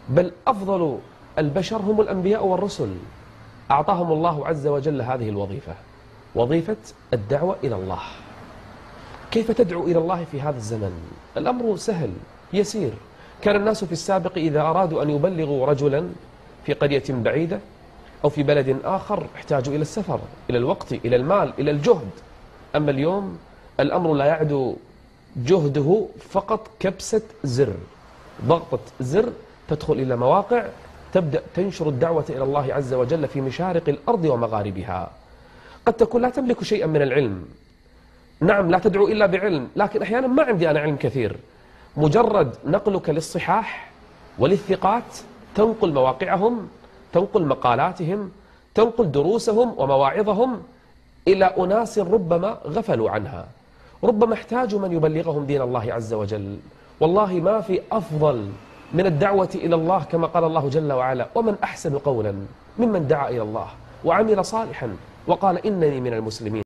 بل أفضل البشر هم الأنبياء والرسل، أعطاهم الله عز وجل هذه الوظيفة، وظيفة الدعوة إلى الله. كيف تدعو إلى الله في هذا الزمن؟ الأمر سهل يسير. كان الناس في السابق إذا أرادوا أن يبلغوا رجلا في قرية بعيدة أو في بلد آخر احتاجوا إلى السفر، إلى الوقت، إلى المال، إلى الجهد. أما اليوم الأمر لا يعدو جهده فقط كبسة زر، ضغطة زر تدخل إلى مواقع تبدأ تنشر الدعوة إلى الله عز وجل في مشارق الأرض ومغاربها. قد تكون لا تملك شيئا من العلم، نعم لا تدعو إلا بعلم، لكن أحيانا ما عندي أنا علم كثير. مجرد نقلك للصحاح وللثقات، تنقل مواقعهم، تنقل مقالاتهم، تنقل دروسهم ومواعظهم إلى أناس ربما غفلوا عنها، ربما احتاجوا من يبلغهم دين الله عز وجل. والله ما في أفضل من الدعوة إلى الله، كما قال الله جل وعلا: ومن أحسن قولا ممن دعا إلى الله وعمل صالحا وقال إنني من المسلمين.